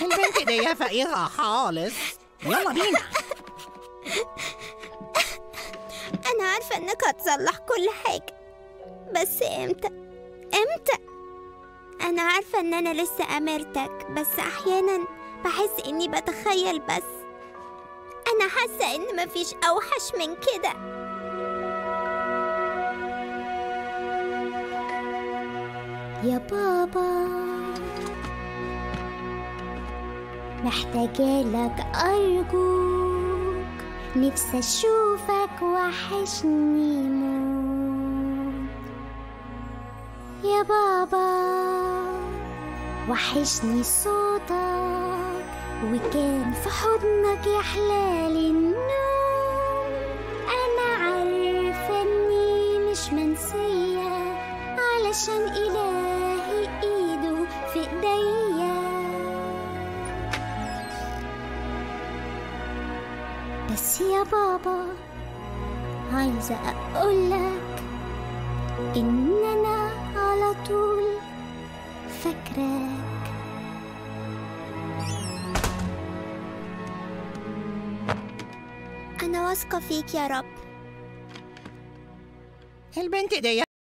البنت دي فقيرة خالص. يلا بينا. أنا عارفة إنك هتصلح كل حاجة، بس إمتى؟ أنا عارفة إن أنا لسه أميرتك، بس أحيانا بحس إني بتخيل بس. أنا حاسة إن مفيش أوحش من كده. يا بابا محتاجالك أرجوك، نفسي أشوفك وحشني موت. يا بابا وحشني صوتك، وكان في حضنك يحلالي النوم. أنا عارفة إني مش منسية، علشان إلهي إيده في إيديا. بس يا بابا عايزة أقولك إن أنا على طول فاكراك. أنا واثقة فيك يا رب. البنت دي